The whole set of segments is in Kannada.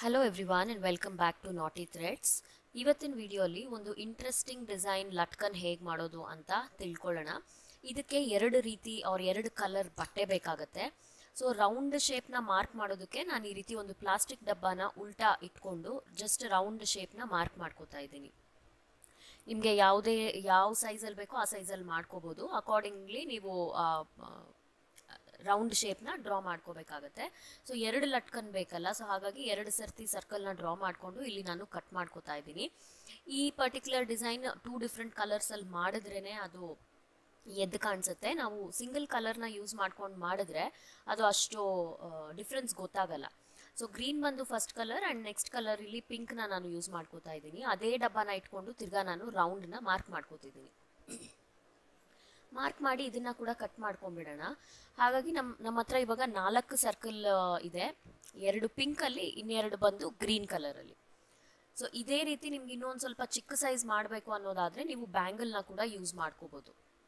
Hello everyone and welcome back to Naughty Threads. ಇವತ್ತಿನ ವಿಡಿಯೋಲಿ ಒಂದು ಇಂಟ್ರೆಸ್ಟಿಂಗ್ ಡಿಸೈನ್ ಲಟ್ಕನ್ ಹೇಗೆ ಮಾಡೋದು ಅಂತ ತಿಳ್ಕೊಳ್ಳೋಣ. ಇದಕ್ಕೆ ಎರಡು ರೀತಿ ಎರಡು ಕಲರ್ ಬಟ್ಟೆ ಬೇಕಾಗುತ್ತೆ. ಸೊ ರೌಂಡ್ ಶೇಪ್ನ ಮಾರ್ಕ್ ಮಾಡೋದಕ್ಕೆ ನಾನು ಈ ರೀತಿ ಒಂದು ಪ್ಲಾಸ್ಟಿಕ್ ಡಬ್ಬನ ಉಲ್ಟಾ ಇಟ್ಕೊಂಡು ಜಸ್ಟ್ ರೌಂಡ್ ಶೇಪ್ನ ಮಾರ್ಕ್ ಮಾಡ್ಕೋತಾ ಇದ್ದೀನಿ. ನಿಮಗೆ ಯಾವ ಸೈಜಲ್ಲಿ ಬೇಕೋ ಆ ಸೈಜಲ್ಲಿ ಮಾಡ್ಕೋಬೋದು. ಅಕಾರ್ಡಿಂಗ್ಲಿ ನೀವು ರೌಂಡ್ ಶೇಪ್ನ ಡ್ರಾ ಮಾಡ್ಕೋಬೇಕಾಗತ್ತೆ. ಸೊ ಎರಡು ಲಟ್ಕನ್ ಬೇಕಲ್ಲ, ಸೊ ಹಾಗಾಗಿ ಎರಡು ಸರ್ತಿ ಸರ್ಕಲ್ನ ಡ್ರಾ ಮಾಡಿಕೊಂಡು ಇಲ್ಲಿ ನಾನು ಕಟ್ ಮಾಡ್ಕೋತಾ ಇದ್ದೀನಿ. ಈ ಪರ್ಟಿಕ್ಯುಲರ್ ಡಿಸೈನ್ 2 ಡಿಫ್ರೆಂಟ್ ಕಲರ್ಸಲ್ಲಿ ಮಾಡಿದ್ರೇ ಅದು ಎದ್ದು ಕಾಣಿಸುತ್ತೆ. ನಾವು ಸಿಂಗಲ್ ಕಲರ್ನ ಯೂಸ್ ಮಾಡ್ಕೊಂಡು ಮಾಡಿದ್ರೆ ಅದು ಅಷ್ಟು ಡಿಫ್ರೆನ್ಸ್ ಗೊತ್ತಾಗಲ್ಲ. ಸೊ ಗ್ರೀನ್ ಬಂದು first colour and next colour ಇಲ್ಲಿ ಪಿಂಕ್ನ ನಾನು ಯೂಸ್ ಮಾಡ್ಕೋತಾ ಇದ್ದೀನಿ. ಅದೇ ಡಬ್ಬನ ಇಟ್ಕೊಂಡು ತಿರ್ಗಾ ನಾನು ರೌಂಡ್ನ ಮಾರ್ಕ್ ಮಾಡ್ಕೋತಿದ್ದೀನಿ. ಮಾರ್ಕ್ ಮಾಡಿ ಇದನ್ನ ಕೂಡ ಕಟ್ ಮಾಡ್ಕೊಂಡ್ಬಿಡೋಣ. ಹಾಗಾಗಿ ನಮ್ಮ ಹತ್ರ ಇವಾಗ 4 ಸರ್ಕಲ್ ಇದೆ, 2 ಪಿಂಕಲ್ಲಿ, ಇನ್ನೆರಡು ಬಂದು ಗ್ರೀನ್ ಕಲರಲ್ಲಿ. ಸೊ ಇದೇ ರೀತಿ ನಿಮ್ಗೆ ಇನ್ನೊಂದು ಸ್ವಲ್ಪ ಚಿಕ್ಕ ಸೈಜ್ ಮಾಡಬೇಕು ಅನ್ನೋದಾದರೆ ನೀವು ಬ್ಯಾಂಗಲ್ನ ಕೂಡ ಯೂಸ್ ಮಾಡ್ಕೋಬೋದು.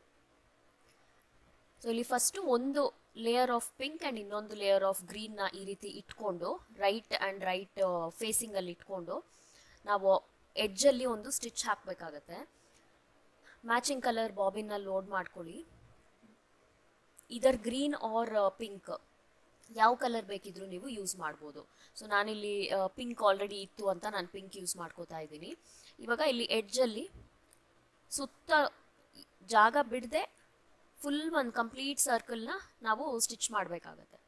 ಸೊ ಇಲ್ಲಿ ಫಸ್ಟು ಒಂದು ಲೇಯರ್ ಆಫ್ ಪಿಂಕ್ ಆ್ಯಂಡ್ ಇನ್ನೊಂದು ಲೇಯರ್ ಆಫ್ ಗ್ರೀನ್ನ ಈ ರೀತಿ ಇಟ್ಕೊಂಡು ರೈಟ್ ಫೇಸಿಂಗಲ್ಲಿ ಇಟ್ಕೊಂಡು ನಾವು ಎಡ್ಜಲ್ಲಿ ಒಂದು ಸ್ಟಿಚ್ ಹಾಕಬೇಕಾಗತ್ತೆ. ಮ್ಯಾಚಿಂಗ್ ಕಲರ್ ಬಾಬಿನ್ನ ಲೋಡ್ ಮಾಡ್ಕೊಳ್ಳಿ. ಇದರ್ ಗ್ರೀನ್ ಆರ್ ಪಿಂಕ್ ಯಾವ ಕಲರ್ ಬೇಕಿದ್ರೂ ನೀವು ಯೂಸ್ ಮಾಡ್ಬೋದು. ಸೊ ನಾನಿಲ್ಲಿ ಪಿಂಕ್ ಆಲ್ರೆಡಿ ಇತ್ತು ಅಂತ ನಾನು ಪಿಂಕ್ ಯೂಸ್ ಮಾಡ್ಕೋತಾ ಇದ್ದೀನಿ. ಇವಾಗ ಇಲ್ಲಿ ಎಡ್ಜಲ್ಲಿ ಸುತ್ತ ಜಾಗ ಬಿಡದೆ ಫುಲ್ ಒಂದು ಕಂಪ್ಲೀಟ್ ಸರ್ಕಲ್ನ ನಾವು ಸ್ಟಿಚ್ ಮಾಡಬೇಕಾಗತ್ತೆ.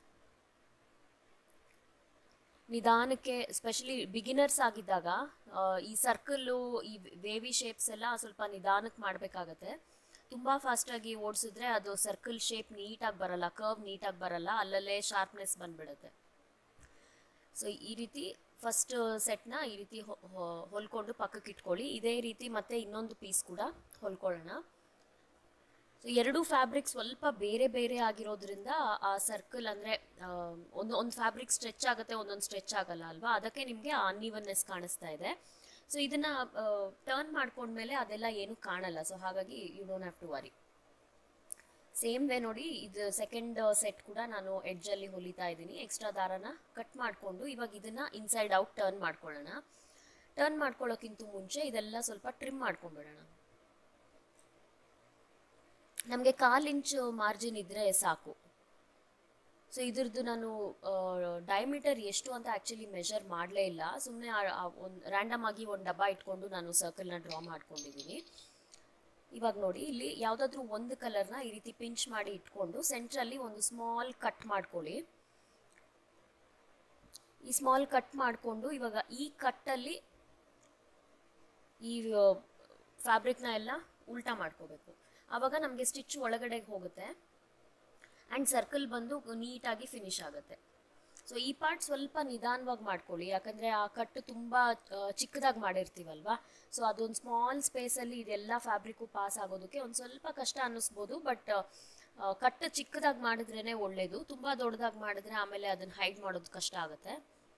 ನಿಧಾನಕ್ಕೆ, ಸ್ಪೆಷಲಿ ಬಿಗಿನರ್ಸ್ ಆಗಿದ್ದಾಗ ಈ ಸರ್ಕಲ್ಲು, ಈ ವೇವಿ ಶೇಪ್ಸ್ ಎಲ್ಲ ಸ್ವಲ್ಪ ನಿಧಾನಕ್ಕೆ ಮಾಡಬೇಕಾಗತ್ತೆ. ತುಂಬ ಫಾಸ್ಟಾಗಿ ಓಡಿಸಿದ್ರೆ ಅದು ಸರ್ಕಲ್ ಶೇಪ್ ನೀಟಾಗಿ ಬರಲ್ಲ, ಕರ್ವ್ ನೀಟಾಗಿ ಬರಲ್ಲ, ಅಲ್ಲಲ್ಲೇ ಶಾರ್ಪ್ನೆಸ್ ಬಂದ್ಬಿಡುತ್ತೆ. ಸೊ ಈ ರೀತಿ ಫಸ್ಟ್ ಸೆಟ್ನ ಈ ರೀತಿ ಹೊಲ್ಕೊಂಡು ಪಕ್ಕಕ್ಕೆ ಇಟ್ಕೊಳ್ಳಿ. ಇದೇ ರೀತಿ ಮತ್ತೆ ಇನ್ನೊಂದು ಪೀಸ್ ಕೂಡ ಹೊಲ್ಕೊಳ್ಳೋಣ. ಸೊ ಎರಡೂ ಫ್ಯಾಬ್ರಿಕ್ ಸ್ವಲ್ಪ ಬೇರೆ ಬೇರೆ ಆಗಿರೋದ್ರಿಂದ ಆ ಸರ್ಕಲ್ ಅಂದರೆ ಒಂದು ಫ್ಯಾಬ್ರಿಕ್ ಸ್ಟ್ರೆಚ್ ಆಗುತ್ತೆ, ಒಂದೊಂದು ಸ್ಟ್ರೆಚ್ ಆಗಲ್ಲ ಅಲ್ವಾ, ಅದಕ್ಕೆ ನಿಮಗೆ ಅನ್ಈವನ್ನೆಸ್ ಕಾಣಿಸ್ತಾ ಇದೆ. ಸೊ ಇದನ್ನು ಟರ್ನ್ ಮಾಡ್ಕೊಂಡ್ಮೇಲೆ ಅದೆಲ್ಲ ಏನು ಕಾಣಲ್ಲ. ಸೊ ಹಾಗಾಗಿ you don't have to worry. Same way ನೋಡಿ, ಇದು ಸೆಕೆಂಡ್ ಸೆಟ್ ಕೂಡ ನಾನು ಎಡ್ಜಲ್ಲಿ ಹೊಲಿತಾ ಇದ್ದೀನಿ. ಎಕ್ಸ್ಟ್ರಾ ದಾರನ ಕಟ್ ಮಾಡಿಕೊಂಡು ಇವಾಗ ಇದನ್ನು ಇನ್ಸೈಡ್ ಔಟ್ ಟರ್ನ್ ಮಾಡ್ಕೊಳ್ಳೋಣ. ಟರ್ನ್ ಮಾಡ್ಕೊಳ್ಳೋಕ್ಕಿಂತ ಮುಂಚೆ ಇದೆಲ್ಲ ಸ್ವಲ್ಪ ಟ್ರಿಮ್ ಮಾಡ್ಕೊಂಡ್ಬಿಡೋಣ. ನಮಗೆ 1/4 ಇಂಚ್ ಮಾರ್ಜಿನ್ ಇದ್ದರೆ ಸಾಕು. ಸೊ ಇದ್ರದ್ದು ನಾನು ಡಯಾಮೀಟರ್ ಎಷ್ಟು ಅಂತ ಆ್ಯಕ್ಚುಲಿ ಮೆಷರ್ ಮಾಡಲೇ ಇಲ್ಲ, ಸುಮ್ಮನೆ ಒಂದು ರ್ಯಾಂಡಮ್ ಆಗಿ ಒಂದು ಡಬ್ಬ ಇಟ್ಕೊಂಡು ನಾನು ಸರ್ಕಲ್ನ ಡ್ರಾ ಮಾಡ್ಕೊಂಡಿದ್ದೀನಿ. ಇವಾಗ ನೋಡಿ, ಇಲ್ಲಿ ಯಾವುದಾದ್ರೂ ಒಂದು ಕಲರ್ನ ಈ ರೀತಿ ಪಿಂಚ್ ಮಾಡಿ ಇಟ್ಕೊಂಡು ಸೆಂಟ್ರಲ್ಲಿ ಒಂದು ಸ್ಮಾಲ್ ಕಟ್ ಮಾಡ್ಕೊಳ್ಳಿ. ಈ ಸ್ಮಾಲ್ ಕಟ್ ಮಾಡಿಕೊಂಡು ಇವಾಗ ಈ ಕಟ್ಟಲ್ಲಿ ಈ ಫ್ಯಾಬ್ರಿಕ್ನ ಎಲ್ಲ ಉಲ್ಟಾ ಮಾಡ್ಕೋಬೇಕು. ಆವಾಗ ನಮಗೆ ಸ್ಟಿಚ್ ಒಳಗಡೆಗೆ ಹೋಗುತ್ತೆ ಆ್ಯಂಡ್ ಸರ್ಕಲ್ ಬಂದು ನೀಟಾಗಿ ಫಿನಿಶ್ ಆಗುತ್ತೆ. ಸೊ ಈ ಪಾರ್ಟ್ ಸ್ವಲ್ಪ ನಿಧಾನವಾಗಿ ಮಾಡ್ಕೊಳ್ಳಿ, ಯಾಕಂದರೆ ಆ ಕಟ್ಟು ತುಂಬ ಚಿಕ್ಕದಾಗಿ ಮಾಡಿರ್ತೀವಲ್ವ. ಸೊ ಅದೊಂದು ಸ್ಮಾಲ್ ಸ್ಪೇಸಲ್ಲಿ ಇದೆಲ್ಲ ಫ್ಯಾಬ್ರಿಕ್ಕು ಪಾಸ್ ಆಗೋದಕ್ಕೆ ಒಂದು ಸ್ವಲ್ಪ ಕಷ್ಟ ಅನ್ನಿಸ್ಬೋದು. ಬಟ್ ಕಟ್ಟು ಚಿಕ್ಕದಾಗಿ ಮಾಡಿದ್ರೇ ಒಳ್ಳೆಯದು. ತುಂಬ ದೊಡ್ಡದಾಗಿ ಮಾಡಿದ್ರೆ ಆಮೇಲೆ ಅದನ್ನು ಹೈಡ್ ಮಾಡೋದು ಕಷ್ಟ ಆಗುತ್ತೆ.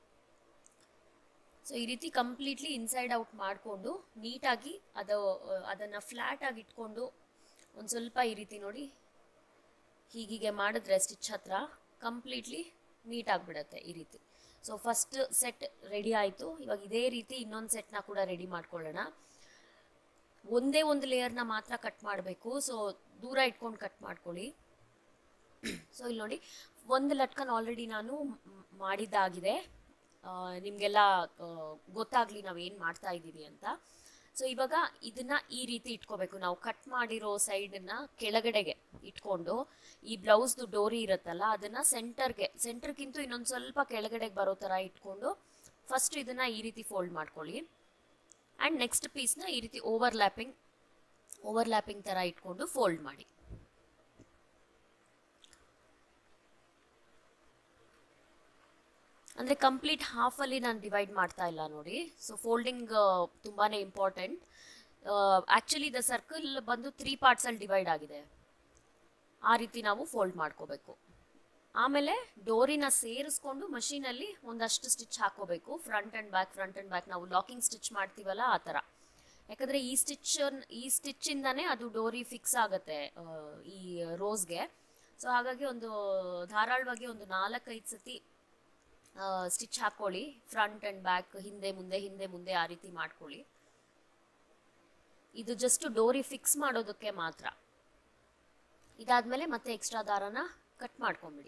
ಸೊ ಈ ರೀತಿ ಕಂಪ್ಲೀಟ್ಲಿ ಇನ್ಸೈಡ್ ಔಟ್ ಮಾಡಿಕೊಂಡು ನೀಟಾಗಿ ಅದನ್ನು ಫ್ಲ್ಯಾಟಾಗಿ ಇಟ್ಕೊಂಡು ಒಂದು ಸ್ವಲ್ಪ ಈ ರೀತಿ ನೋಡಿ ಹೀಗೆ ಮಾಡಿದ್ರೆ ಸ್ಟಿಚ್ ಹತ್ರ ಕಂಪ್ಲೀಟ್ಲಿ ನೀಟಾಗಿಬಿಡುತ್ತೆ ಈ ರೀತಿ. ಸೊ ಫಸ್ಟ್ ಸೆಟ್ ರೆಡಿ ಆಯಿತು. ಇವಾಗ ಇದೇ ರೀತಿ ಇನ್ನೊಂದು ಸೆಟ್ನ ಕೂಡ ರೆಡಿ ಮಾಡ್ಕೊಳ್ಳೋಣ. ಒಂದೇ ಒಂದು ಲೇಯರ್ನ ಮಾತ್ರ ಕಟ್ ಮಾಡಬೇಕು. ಸೊ ದೂರ ಇಟ್ಕೊಂಡು ಕಟ್ ಮಾಡ್ಕೊಳ್ಳಿ. ಸೊ ಇಲ್ಲಿ ನೋಡಿ, ಒಂದು ಲಟ್ಕನ್ ಆಲ್ರೆಡಿ ನಾನು ಮಾಡಿದ್ದಾಗಿದೆ, ನಿಮಗೆಲ್ಲ ಗೊತ್ತಾಗಲಿ ನಾವೇನು ಮಾಡ್ತಾ ಇದ್ದೀವಿ ಅಂತ. ಸೊ ಇವಾಗ ಇದನ್ನು ಈ ರೀತಿ ಇಟ್ಕೋಬೇಕು. ನಾವು ಕಟ್ ಮಾಡಿರೋ ಸೈಡನ್ನು ಕೆಳಗಡೆಗೆ ಇಟ್ಕೊಂಡು ಈ ಬ್ಲೌಸ್ದು ಡೋರಿ ಇರುತ್ತಲ್ಲ ಅದನ್ನು ಸೆಂಟರ್ಗಿಂತ ಇನ್ನೊಂದು ಸ್ವಲ್ಪ ಕೆಳಗಡೆಗೆ ಬರೋ ಥರ ಇಟ್ಕೊಂಡು ಫಸ್ಟ್ ಇದನ್ನು ಈ ರೀತಿ ಫೋಲ್ಡ್ ಮಾಡ್ಕೊಳ್ಳಿ. ಆ್ಯಂಡ್ ನೆಕ್ಸ್ಟ್ ಪೀಸ್ನ ಈ ರೀತಿ ಓವರ್ಲ್ಯಾಪಿಂಗ್ ಥರ ಇಟ್ಕೊಂಡು ಫೋಲ್ಡ್ ಮಾಡಿ. ಅಂದರೆ ಕಂಪ್ಲೀಟ್ ಹಾಫಲ್ಲಿ ನಾನು ಡಿವೈಡ್ ಮಾಡ್ತಾ ಇಲ್ಲ ನೋಡಿ. ಸೊ ಫೋಲ್ಡಿಂಗ್ ತುಂಬಾ ಇಂಪಾರ್ಟೆಂಟ್. ಆ್ಯಕ್ಚುಲಿ ದ ಸರ್ಕಲ್ ಬಂದು 3 ಪಾರ್ಟ್ಸಲ್ಲಿ ಡಿವೈಡ್ ಆಗಿದೆ. ಆ ರೀತಿ ನಾವು ಫೋಲ್ಡ್ ಮಾಡ್ಕೋಬೇಕು. ಆಮೇಲೆ ಡೋರಿನ ಸೇರಿಸ್ಕೊಂಡು ಮಷೀನಲ್ಲಿ ಒಂದಷ್ಟು ಸ್ಟಿಚ್ ಹಾಕೋಬೇಕು, ಫ್ರಂಟ್ ಆ್ಯಂಡ್ ಬ್ಯಾಕ್ ನಾವು ಲಾಕಿಂಗ್ ಸ್ಟಿಚ್ ಮಾಡ್ತೀವಲ್ಲ ಆ ಥರ. ಯಾಕಂದರೆ ಈ ಸ್ಟಿಚ್ಚಿಂದನೇ ಅದು ಡೋರಿ ಫಿಕ್ಸ್ ಆಗುತ್ತೆ ಈ ರೋಸ್ಗೆ. ಸೊ ಹಾಗಾಗಿ ಒಂದು ಧಾರಾಳವಾಗಿ ಒಂದು 4-5 ಸತಿ ಸ್ಟಿಚ್ ಹಾಕ್ಕೊಳ್ಳಿ. ಫ್ರಂಟ್ ಆ್ಯಂಡ್ ಬ್ಯಾಕ್, ಹಿಂದೆ ಮುಂದೆ ಆ ರೀತಿ ಮಾಡ್ಕೊಳ್ಳಿ. ಇದು ಜಸ್ಟ್ ಡೋರಿ ಫಿಕ್ಸ್ ಮಾಡೋದಕ್ಕೆ ಮಾತ್ರ. ಇದಾದ್ಮೇಲೆ ಮತ್ತೆ ಎಕ್ಸ್ಟ್ರಾ ದಾರನ ಕಟ್ ಮಾಡ್ಕೊಂಬಿಡಿ.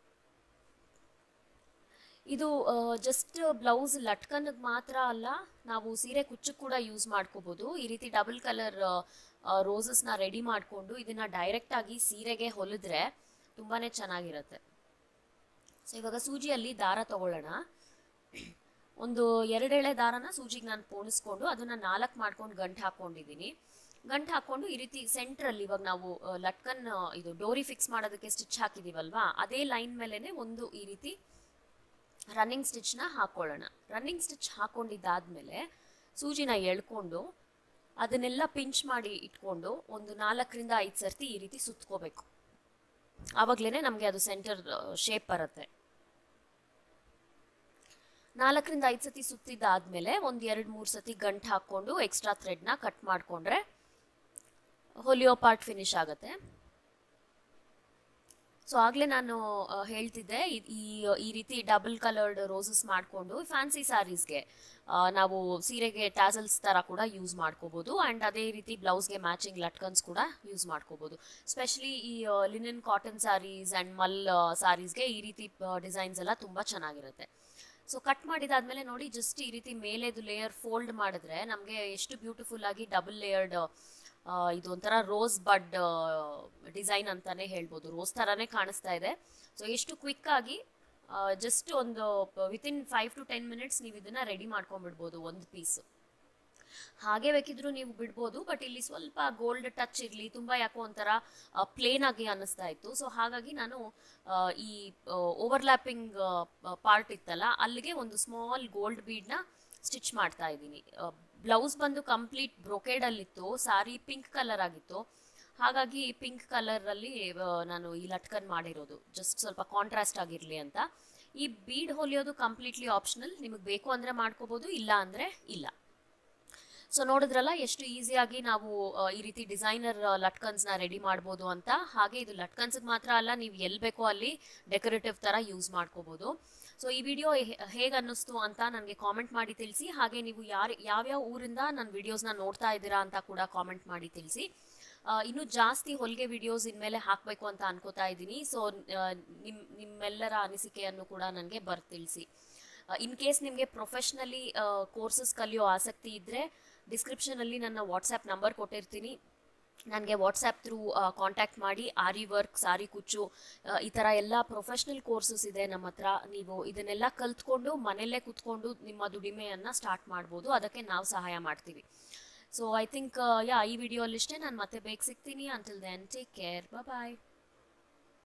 ಇದು ಜಸ್ಟ್ ಬ್ಲೌಸ್ ಲಟ್ಕನ್ಗೆ ಮಾತ್ರ ಅಲ್ಲ, ನಾವು ಸೀರೆ ಕುಚ್ಚಕ್ಕೆ ಕೂಡ ಯೂಸ್ ಮಾಡ್ಕೋಬೋದು. ಈ ರೀತಿ ಡಬಲ್ ಕಲರ್ ರೋಸಸ್ನ ರೆಡಿ ಮಾಡಿಕೊಂಡು ಇದನ್ನು ಡೈರೆಕ್ಟಾಗಿ ಸೀರೆಗೆ ಹೊಲಿದ್ರೆ ತುಂಬಾ ಚೆನ್ನಾಗಿರುತ್ತೆ. ಸೊ ಇವಾಗ ಸೂಜಿಯಲ್ಲಿ ದಾರ ತಗೊಳ್ಳೋಣ. ಒಂದು 2 ಎಳೆ ದಾರನ ಸೂಜಿಗೆ ನಾನು ಪೋಣಿಸ್ಕೊಂಡು ಅದನ್ನು 4 ಮಾಡ್ಕೊಂಡು ಗಂಟು ಹಾಕ್ಕೊಂಡಿದ್ದೀನಿ. ಗಂಟು ಹಾಕ್ಕೊಂಡು ಈ ರೀತಿ ಸೆಂಟ್ರಲ್ಲಿ ಇವಾಗ ನಾವು ಲಟ್ಕನ್ ಇದು ಡೋರಿ ಫಿಕ್ಸ್ ಮಾಡೋದಕ್ಕೆ ಸ್ಟಿಚ್ ಹಾಕಿದ್ದೀವಲ್ವಾ, ಅದೇ ಲೈನ್ ಮೇಲೇ ಒಂದು ಈ ರೀತಿ ರನ್ನಿಂಗ್ ಸ್ಟಿಚ್ನ ಹಾಕ್ಕೊಳ್ಳೋಣ. ರನ್ನಿಂಗ್ ಸ್ಟಿಚ್ ಹಾಕ್ಕೊಂಡಿದ್ದಾದ್ಮೇಲೆ ಸೂಜಿನ ಎಳ್ಕೊಂಡು ಅದನ್ನೆಲ್ಲ ಪಿಂಚ್ ಮಾಡಿ ಇಟ್ಕೊಂಡು ಒಂದು 4ರಿಂದ 5 ಸರ್ತಿ ಈ ರೀತಿ ಸುತ್ಕೋಬೇಕು. ಆವಾಗಲೇ ನಮಗೆ ಅದು ಸೆಂಟರ್ ಶೇಪ್ ಬರುತ್ತೆ. 4ರಿಂದ 5 ಸತಿ ಸುತ್ತಿದ್ದಾದ್ಮೇಲೆ ಒಂದು 2-3 ಸತಿ ಗಂಟು ಹಾಕ್ಕೊಂಡು ಎಕ್ಸ್ಟ್ರಾ ಥ್ರೆಡ್ನ ಕಟ್ ಮಾಡಿಕೊಂಡ್ರೆ ಹೊಲಿಯೋ ಪಾರ್ಟ್ ಫಿನಿಶ್ ಆಗುತ್ತೆ. ಸೊ ಆಗಲೇ ನಾನು ಹೇಳ್ತಿದ್ದೆ, ಈ ರೀತಿ ಡಬಲ್ ಕಲರ್ಡ್ ರೋಸಸ್ ಮಾಡಿಕೊಂಡು ಫ್ಯಾನ್ಸಿ ಸ್ಯಾರೀಸ್ಗೆ ನಾವು ಸೀರೆಗೆ ಟ್ಯಾಸಲ್ಸ್ ಥರ ಕೂಡ ಯೂಸ್ ಮಾಡ್ಕೋಬೋದು. ಆ್ಯಂಡ್ ಅದೇ ರೀತಿ ಬ್ಲೌಸ್ಗೆ ಮ್ಯಾಚಿಂಗ್ ಲಟ್ಕನ್ಸ್ ಕೂಡ ಯೂಸ್ ಮಾಡ್ಕೋಬೋದು. ಸ್ಪೆಷಲಿ ಈ ಲಿನನ್ ಕಾಟನ್ ಸ್ಯಾರೀಸ್ ಆ್ಯಂಡ್ ಮಲ್ ಸ್ಯಾರೀಸ್ಗೆ ಈ ರೀತಿ ಡಿಸೈನ್ಸ್ ಎಲ್ಲ ತುಂಬ ಚೆನ್ನಾಗಿರುತ್ತೆ. ಸೊ ಕಟ್ ಮಾಡಿದಾದ್ಮೇಲೆ ನೋಡಿ, ಜಸ್ಟ್ ಈ ರೀತಿ ಮೇಲೆದು ಲೇಯರ್ ಫೋಲ್ಡ್ ಮಾಡಿದ್ರೆ ನಮಗೆ ಎಷ್ಟು ಬ್ಯೂಟಿಫುಲ್ ಆಗಿ ಡಬಲ್ ಲೇಯರ್ಡ್ ಇದು ಒಂಥರ ರೋಸ್ ಬಡ್ ಡಿಸೈನ್ ಅಂತಾನೆ ಹೇಳ್ಬೋದು. ರೋಸ್ ಥರನೇ ಕಾಣಿಸ್ತಾ ಇದೆ. ಸೊ ಎಷ್ಟು ಕ್ವಿಕ್ ಆಗಿ ಜಸ್ಟ್ ಒಂದು ವಿತಿನ್ 5 to 10 ಮಿನಿಟ್ಸ್ ನೀವು ಇದನ್ನು ರೆಡಿ ಮಾಡ್ಕೊಂಡ್ಬಿಡ್ಬೋದು ಒಂದು ಪೀಸು. ಹಾಗೆ ಬೇಕಿದ್ರು ನೀವು ಬಿಡ್ಬೋದು, ಬಟ್ ಇಲ್ಲಿ ಸ್ವಲ್ಪ ಗೋಲ್ಡ್ ಟಚ್ ಇರಲಿ, ತುಂಬ ಯಾಕೋ ಒಂಥರ ಪ್ಲೇನ್ ಆಗಿ ಅನ್ನಿಸ್ತಾ ಇತ್ತು. ಸೊ ಹಾಗಾಗಿ ನಾನು ಈ ಓವರ್ಲ್ಯಾಪಿಂಗ್ ಪಾರ್ಟ್ ಇತ್ತಲ್ಲ, ಅಲ್ಲಿಗೆ ಒಂದು ಸ್ಮಾಲ್ ಗೋಲ್ಡ್ ಬೀಡ್ನ ಸ್ಟಿಚ್ ಮಾಡ್ತಾ ಇದ್ದೀನಿ. ಬ್ಲೌಸ್ ಬಂದು ಕಂಪ್ಲೀಟ್ ಬ್ರೊಕೇಡಲ್ಲಿತ್ತು, ಸಾರಿ ಪಿಂಕ್ ಕಲರ್ ಆಗಿತ್ತು. ಹಾಗಾಗಿ ಪಿಂಕ್ ಕಲರಲ್ಲಿ ನಾನು ಈ ಲಟ್ಕನ್ ಮಾಡಿರೋದು, ಜಸ್ಟ್ ಸ್ವಲ್ಪ ಕಾಂಟ್ರಾಸ್ಟ್ ಆಗಿರಲಿ ಅಂತ. ಈ ಬೀಡ್ ಹೊಲಿಯೋದು ಕಂಪ್ಲೀಟ್ಲಿ ಆಪ್ಷನಲ್, ನಿಮಗೆ ಬೇಕು ಅಂದರೆ ಮಾಡ್ಕೋಬೋದು, ಇಲ್ಲ ಅಂದರೆ ಇಲ್ಲ. ಸೊ ನೋಡಿದ್ರಲ್ಲ ಎಷ್ಟು ಈಸಿಯಾಗಿ ನಾವು ಈ ರೀತಿ ಡಿಸೈನರ್ ಲಟ್ಕನ್ಸ್ನ ರೆಡಿ ಮಾಡ್ಬೋದು ಅಂತ. ಹಾಗೆ ಇದು ಲಟ್ಕನ್ಸ್ಗೆ ಮಾತ್ರ ಅಲ್ಲ, ನೀವು ಎಲ್ಲಿ ಬೇಕೋ ಅಲ್ಲಿ ಡೆಕೋರೇಟಿವ್ ಥರ ಯೂಸ್ ಮಾಡ್ಕೋಬೋದು. ಸೊ ಈ ವಿಡಿಯೋ ಹೇಗೆ ಅನ್ನಿಸ್ತು ಅಂತ ನನಗೆ ಕಾಮೆಂಟ್ ಮಾಡಿ ತಿಳಿಸಿ. ಹಾಗೆ ನೀವು ಯಾವ್ಯಾವ ಊರಿಂದ ನನ್ನ ವಿಡಿಯೋಸ್ನ ನೋಡ್ತಾ ಇದ್ದೀರಾ ಅಂತ ಕೂಡ ಕಾಮೆಂಟ್ ಮಾಡಿ ತಿಳಿಸಿ. ಇನ್ನೂ ಜಾಸ್ತಿ ಹೊಲಿಗೆ ವಿಡಿಯೋಸ್ ಇನ್ಮೇಲೆ ಹಾಕಬೇಕು ಅಂತ ಅನ್ಕೋತಾ ಇದ್ದೀನಿ. ಸೊ ನಿಮ್ಮೆಲ್ಲರ ಅನಿಸಿಕೆಯನ್ನು ಕೂಡ ನನಗೆ ತಿಳಿಸಿ. ಇನ್ ಕೇಸ್ ನಿಮಗೆ ಪ್ರೊಫೆಷ್ನಲಿ ಕೋರ್ಸಸ್ ಕಲಿಯೋ ಆಸಕ್ತಿ ಇದ್ದರೆ ಡಿಸ್ಕ್ರಿಪ್ಷನಲ್ಲಿ ನನ್ನ ವಾಟ್ಸ್ಯಾಪ್ ನಂಬರ್ ಕೊಟ್ಟಿರ್ತೀನಿ. ನನಗೆ ವಾಟ್ಸ್ಯಾಪ್ ಥ್ರೂ ಕಾಂಟ್ಯಾಕ್ಟ್ ಮಾಡಿ. ಆರಿ ವರ್ಕ್, ಸಾರಿ ಕುಚ್ಚು, ಈ ಥರ ಎಲ್ಲ ಪ್ರೊಫೆಷ್ನಲ್ ಕೋರ್ಸಸ್ ಇದೆ ನಮ್ಮ ಹತ್ರ. ನೀವು ಇದನ್ನೆಲ್ಲ ಕಲ್ತ್ಕೊಂಡು ಮನೆಯಲ್ಲೇ ಕೂತ್ಕೊಂಡು ನಿಮ್ಮ ದುಡಿಮೆಯನ್ನು ಸ್ಟಾರ್ಟ್ ಮಾಡ್ಬೋದು. ಅದಕ್ಕೆ ನಾವು ಸಹಾಯ ಮಾಡ್ತೀವಿ. ಸೊ ಐ ಥಿಂಕ್ ಈ ವಿಡಿಯೋ ಅಲ್ಲಿಷ್ಟೇ. ನಾನು ಮತ್ತೆ ಬೇಗ ಸಿಗ್ತೀನಿ. ಅಂಟಿಲ್ ದೆನ್ ಟೇಕ್ ಕೇರ್, ಬಾಯ್.